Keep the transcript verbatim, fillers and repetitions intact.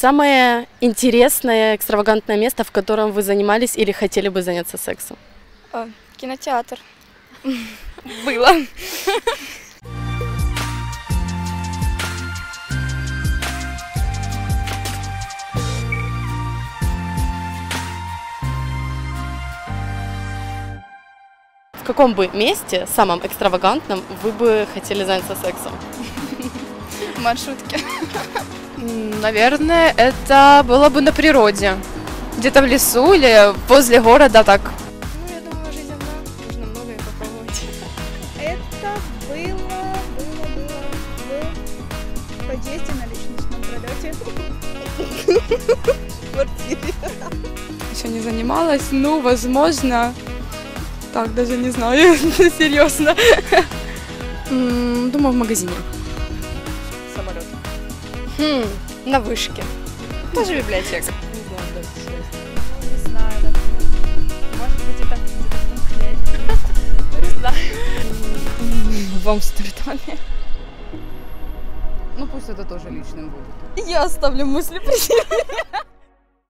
Самое интересное, экстравагантное место, в котором вы занимались или хотели бы заняться сексом? О, кинотеатр. Было. В каком бы месте, самом экстравагантном, вы бы хотели заняться сексом? В маршрутке. Наверное, это было бы на природе. Где-то в лесу или возле города, так. Ну, я думаю, жизнь одна. Нужно многое попробовать. Это было, было, было в подъезде на личностном пролете. В квартире. Еще не занималась, ну, возможно. Так, даже не знаю, серьезно. Думаю, в магазине. Самолет. Хм, на вышке. Тоже библиотека. Не знаю, так, может быть, это где-то в том хляде. Не знаю. В Амстердаме. Ну пусть это тоже личным будет. Я оставлю мысли при себе.